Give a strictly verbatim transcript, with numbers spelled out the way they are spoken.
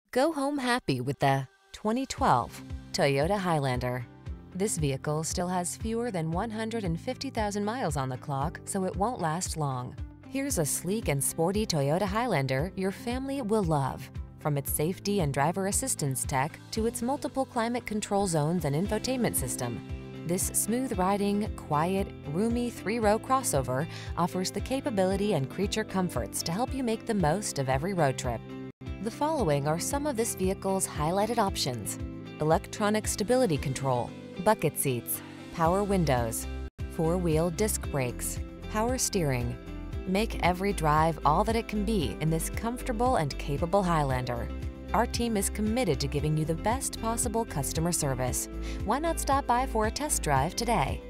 Go home happy with the twenty twelve Toyota Highlander. This vehicle still has fewer than one hundred fifty thousand miles on the clock, so it won't last long. Here's a sleek and sporty Toyota Highlander your family will love. From its safety and driver assistance tech to its multiple climate control zones and infotainment system, this smooth-riding, quiet, roomy three-row crossover offers the capability and creature comforts to help you make the most of every road trip. The following are some of this vehicle's highlighted options: electronic stability control, bucket seats, power windows, four-wheel disc brakes, power steering. Make every drive all that it can be in this comfortable and capable Highlander. Our team is committed to giving you the best possible customer service. Why not stop by for a test drive today?